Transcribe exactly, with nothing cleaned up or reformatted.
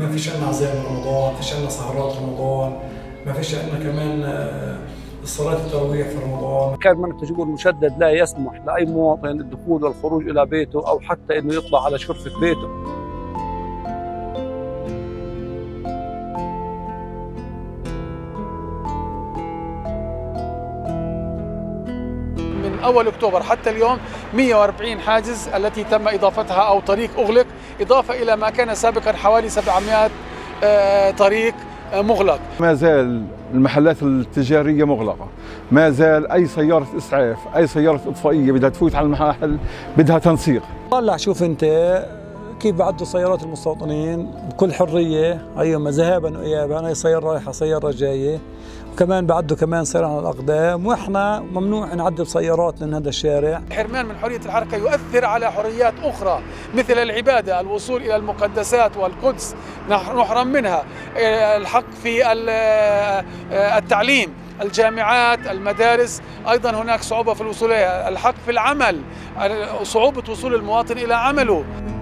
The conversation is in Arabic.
ما فيش عندنا عزايم رمضان، ما فيش عندنا سهرات رمضان، ما فيش عندنا كمان صلاة التراويح في رمضان. كان منع التجول المشدد لا يسمح لأي مواطن الدخول والخروج إلى بيته أو حتى إنه يطلع على شرفة بيته. من أول أكتوبر حتى اليوم مئة وأربعين حاجز التي تم إضافتها أو طريق أغلق، إضافة إلى ما كان سابقا حوالي سبعمئة طريق مغلق. ما زال المحلات التجارية مغلقة، ما زال أي سيارة إسعاف، أي سيارة إطفائية بدها تفوت على المحل بدها تنسيق. طلع شوف أنت كيف بعدوا سيارات المستوطنين بكل حرية، أيوة ذهابا وإيابا، أي سيارة رايحة سيارة جاية، وكمان بعدوا كمان سير على الأقدام، وإحنا ممنوع نعدي بسيارات من هذا الشارع. الحرمان من حرية الحركة يؤثر على حريات أخرى مثل العبادة، الوصول إلى المقدسات والقدس نحرم منها، الحق في التعليم، الجامعات، المدارس أيضا هناك صعوبة في الوصول إليها، الحق في العمل، صعوبة وصول المواطن إلى عمله.